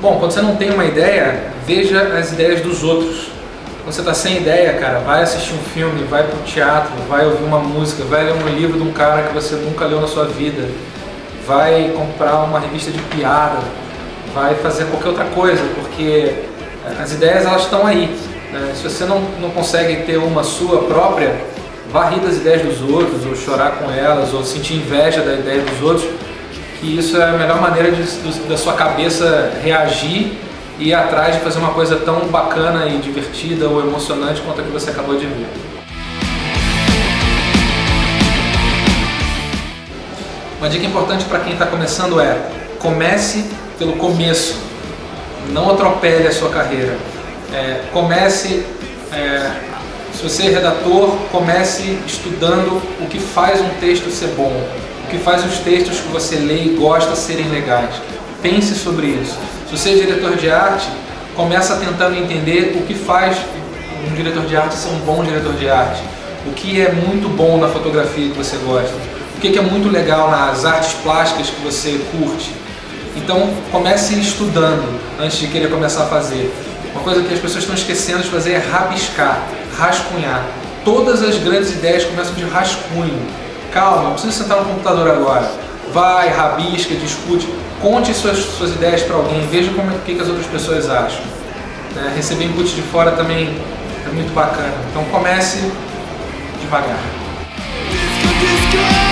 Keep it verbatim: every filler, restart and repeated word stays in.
Bom, quando você não tem uma ideia, veja as ideias dos outros. Quando você está sem ideia, cara, vai assistir um filme, vai para o teatro, vai ouvir uma música, vai ler um livro de um cara que você nunca leu na sua vida, vai comprar uma revista de piada, vai fazer qualquer outra coisa, porque as ideias elas estão aí, né? Se você não, não consegue ter uma sua própria, vá rir das ideias dos outros, ou chorar com elas, ou sentir inveja da ideia dos outros, que isso é a melhor maneira de, da sua cabeça reagir e ir atrás de fazer uma coisa tão bacana e divertida ou emocionante quanto a que você acabou de ver. Uma dica importante para quem está começando é: comece pelo começo, não atropele a sua carreira. É, comece, é, se você é redator, comece estudando o que faz um texto ser bom, o que faz os textos que você lê e gosta serem legais. Pense sobre isso. Se você é diretor de arte, começa tentando entender o que faz um diretor de arte ser um bom diretor de arte, o que é muito bom na fotografia que você gosta, o que é muito legal nas artes plásticas que você curte. Então comece estudando antes de querer começar a fazer. Uma coisa que as pessoas estão esquecendo de fazer é rabiscar, rascunhar. Todas as grandes ideias começam de rascunho. Calma, não precisa sentar no computador agora. Vai, rabisca, discute, conte suas, suas ideias para alguém, veja como, o que, que as outras pessoas acham. É, receber input de fora também é muito bacana. Então comece devagar.